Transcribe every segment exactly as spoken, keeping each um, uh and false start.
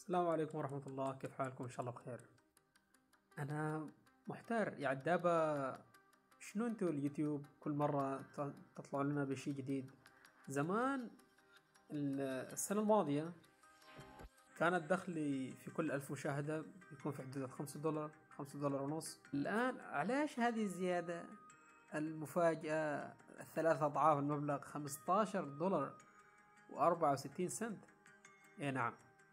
السلام عليكم ورحمة الله، كيف حالكم؟ إن شاء الله بخير. أنا محتار يعني دابا شنو انتو اليوتيوب كل مرة ت- تطلعوا لنا بشي جديد. زمان ال- السنة الماضية كانت دخلي في كل ألف مشاهدة بيكون في حدود خمسة دولار، خمسة دولار ونص. الآن علاش هذه الزيادة المفاجأة؟ الثلاثة أضعاف المبلغ، خمستاشر دولار وأربعة وستين سنت. إيه نعم.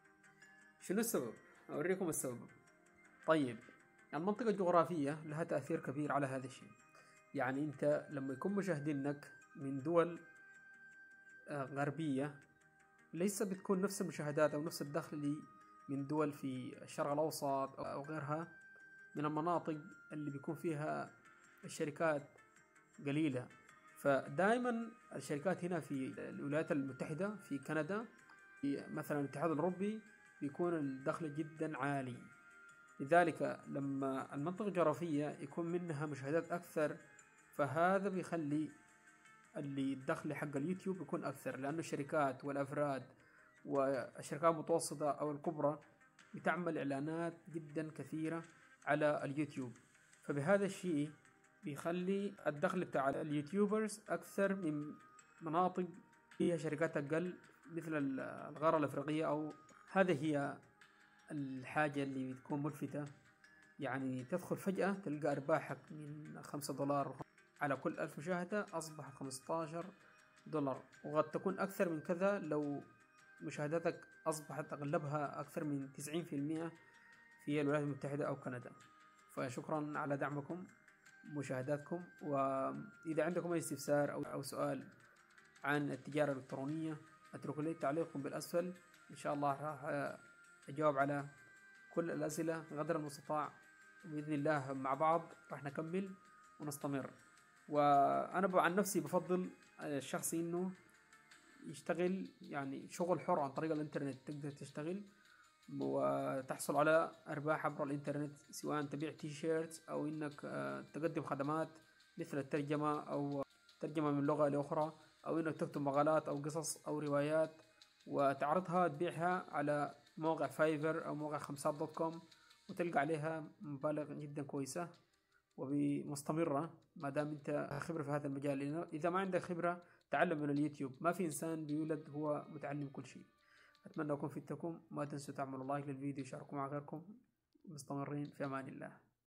شنو السبب؟ أوريكم السبب. طيب، المنطقة الجغرافية لها تأثير كبير على هذا الشيء. يعني أنت لما يكون مشاهدينك من دول آه، غربية، ليس بتكون نفس المشاهدات أو نفس الدخل اللي من دول في الشرق الأوسط أو غيرها من المناطق اللي بيكون فيها الشركات قليلة. فدائما الشركات هنا في الولايات المتحدة، في كندا، في مثلا الاتحاد الأوروبي، بيكون الدخل جدا عالي. لذلك لما المنطقة الجغرافية يكون منها مشاهدات أكثر، فهذا بيخلي اللي الدخل حق اليوتيوب يكون أكثر، لأنه الشركات والأفراد والشركات المتوسطة أو الكبرى بتعمل إعلانات جدا كثيرة على اليوتيوب. فبهذا الشيء بيخلي الدخل بتاع اليوتيوبرز أكثر من مناطق فيها شركات أقل، مثل القارة الأفريقية. أو هذه هي الحاجة اللي بتكون ملفتة. يعني تدخل فجأة تلقى أرباحك من خمسة دولار، على كل ألف مشاهدة أصبحت خمستاشر دولار، وقد تكون أكثر من كذا لو مشاهداتك أصبحت أغلبها أكثر من تسعين في المئة في الولايات المتحدة أو كندا. فشكرا على دعمكم، مشاهداتكم. وإذا عندكم أي استفسار أو أو سؤال عن التجارة الإلكترونية، اتركوا لي تعليقكم بالأسفل. إن شاء الله راح أجاوب على كل الأسئلة قدر المستطاع، بإذن الله مع بعض راح نكمل ونستمر. وأنا عن نفسي بفضل الشخصي إنه يشتغل يعني شغل حر عن طريق الإنترنت. تقدر تشتغل وتحصل على أرباح عبر الإنترنت، سواء تبيع تي شيرت أو إنك آه، تقدم خدمات مثل الترجمة أو ترجمة من لغة لأخرى، أو إنك تكتب مقالات أو قصص أو روايات وتعرضها تبيعها على موقع فايفر أو موقع خمسات دوت كوم، وتلقى عليها مبالغ جدا كويسة ومستمرة ما دام أنت خبرة في هذا المجال. لأنه إذا ما عندك خبرة تعلم من اليوتيوب، ما في إنسان بيولد هو متعلم كل شيء. أتمنى أكون فدتكم. ما تنسوا تعملوا لايك للفيديو، شاركوا مع غيركم. مستمرين في أمان الله.